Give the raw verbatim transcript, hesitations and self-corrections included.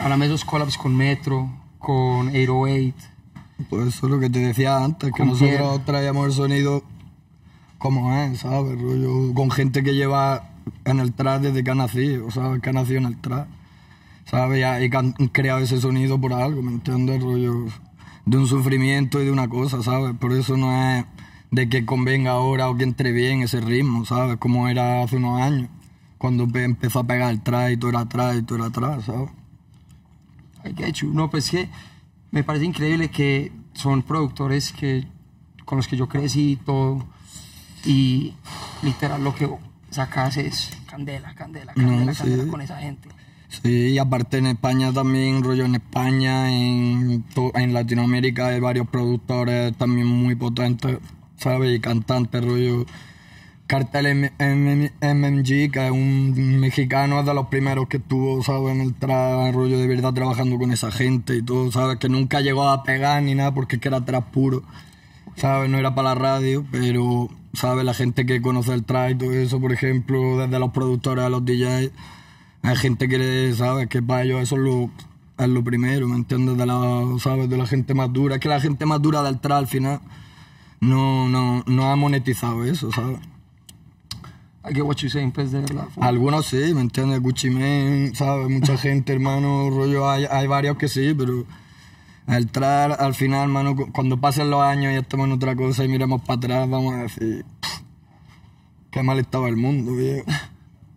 Háblame de esos collabs con Metro, con ocho oh ocho. Pues eso es lo que te decía antes, que Con nosotros Pierre. traíamos el sonido como es, ¿sabes? Rollo, con gente que lleva en el trap desde que ha nacido, ¿sabes? Que ha nacido en el trap, ¿sabes? Y, y que han creado ese sonido por algo, ¿me entiendes? Rollo, de un sufrimiento y de una cosa, ¿sabes? Por eso no es de que convenga ahora o que entre bien ese ritmo, ¿sabes? Como era hace unos años, cuando pe- empezó a pegar el trap y todo era trap y todo era trap, ¿sabes? I get you. No, pues que me parece increíble que son productores que, con los que yo crecí y todo. Y literal lo que sacas es candela, candela, candela, No, candela sí. con esa gente. Sí, y aparte en España también, rollo en España, en, to- en Latinoamérica hay varios productores también muy potentes, ¿sabes? Y cantantes, rollo. Cartel M- M- MMG, que es un mexicano, es de los primeros que estuvo, ¿sabes? En el trap, rollo de verdad trabajando con esa gente y todo, ¿sabes? Que nunca llegó a pegar ni nada porque es que era trap puro, ¿sabes? No era para la radio, pero, ¿sabes? La gente que conoce el trap y todo eso, por ejemplo, desde los productores a los D Js, hay gente que, le- ¿sabes? Que para ellos eso es lo, es lo primero, ¿me entiendes? De la, ¿sabes? De la gente más dura. Es que la gente más dura del trap al final no, no, no ha monetizado eso, ¿sabes? I get what you're saying, pues, de verdad. Algunos sí, ¿me entiendes? Gucci Mane, ¿sabes? Mucha gente, hermano, rollo, hay, hay varios que sí, pero el trap, al final, hermano, cu- cuando pasen los años y estemos en otra cosa y miremos para atrás, vamos a decir, qué mal estaba el mundo, viejo.